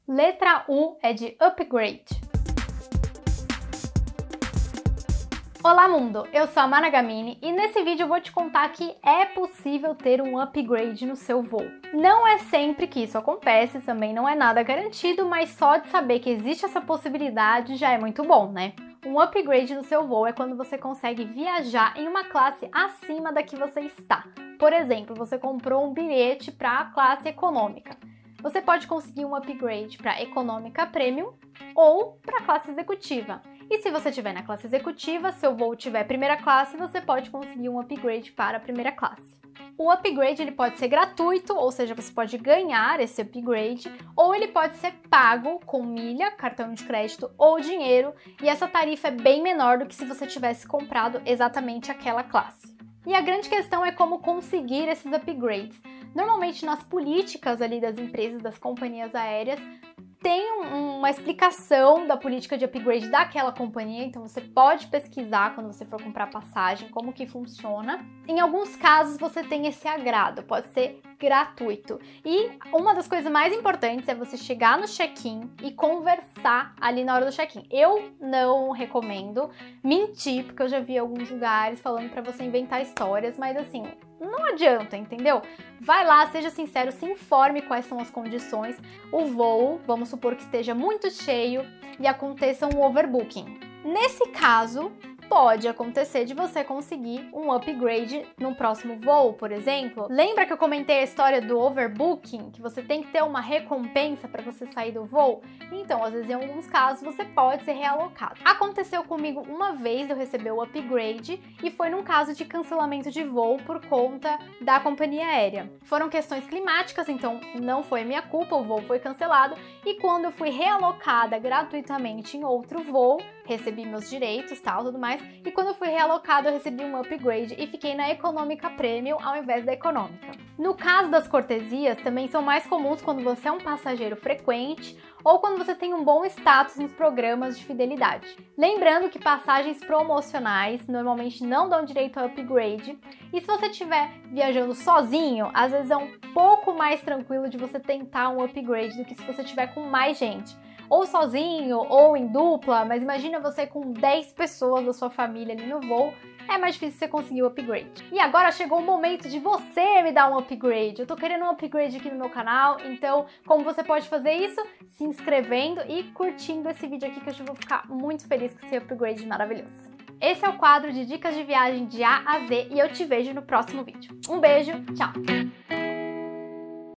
Letra U é de upgrade. Olá mundo, eu sou a Mana Gamini e nesse vídeo eu vou te contar que é possível ter um upgrade no seu voo. Não é sempre que isso acontece, também não é nada garantido, mas só de saber que existe essa possibilidade já é muito bom, né? Um upgrade no seu voo é quando você consegue viajar em uma classe acima da que você está. Por exemplo, você comprou um bilhete para a classe econômica. Você pode conseguir um upgrade para econômica premium ou para classe executiva. E se você estiver na classe executiva, seu voo tiver primeira classe, você pode conseguir um upgrade para a primeira classe. O upgrade ele pode ser gratuito, ou seja, você pode ganhar esse upgrade, ou ele pode ser pago com milha, cartão de crédito ou dinheiro, e essa tarifa é bem menor do que se você tivesse comprado exatamente aquela classe. E a grande questão é como conseguir esses upgrades. Normalmente nas políticas ali das empresas, das companhias aéreas, tem uma explicação da política de upgrade daquela companhia, então você pode pesquisar quando você for comprar passagem, como que funciona. Em alguns casos você tem esse agrado, pode ser gratuito. E uma das coisas mais importantes é você chegar no check-in e conversar ali na hora do check-in. Eu não recomendo mentir, porque eu já vi alguns lugares falando para você inventar histórias, mas assim, não adianta, entendeu? Vai lá, seja sincero, se informe quais são as condições. O voo, vamos supor que esteja muito cheio e aconteça um overbooking. Nesse caso, pode acontecer de você conseguir um upgrade no próximo voo, por exemplo. Lembra que eu comentei a história do overbooking? Que você tem que ter uma recompensa para você sair do voo? Então, às vezes, em alguns casos, você pode ser realocado. Aconteceu comigo uma vez de eu receber o upgrade e foi num caso de cancelamento de voo por conta da companhia aérea. Foram questões climáticas, então não foi minha culpa, o voo foi cancelado e quando eu fui realocada gratuitamente em outro voo, recebi meus direitos, tal, tudo mais, e quando eu fui realocado eu recebi um upgrade e fiquei na econômica premium ao invés da econômica. No caso das cortesias, também são mais comuns quando você é um passageiro frequente ou quando você tem um bom status nos programas de fidelidade. Lembrando que passagens promocionais normalmente não dão direito a upgrade, e se você estiver viajando sozinho, às vezes é um pouco mais tranquilo de você tentar um upgrade do que se você estiver com mais gente. Ou sozinho, ou em dupla, mas imagina você com 10 pessoas da sua família ali no voo, é mais difícil você conseguir o upgrade. E agora chegou o momento de você me dar um upgrade. Eu tô querendo um upgrade aqui no meu canal, então como você pode fazer isso? Se inscrevendo e curtindo esse vídeo aqui que eu já vou ficar muito feliz com esse upgrade maravilhoso. Esse é o quadro de dicas de viagem de A a Z e eu te vejo no próximo vídeo. Um beijo, tchau!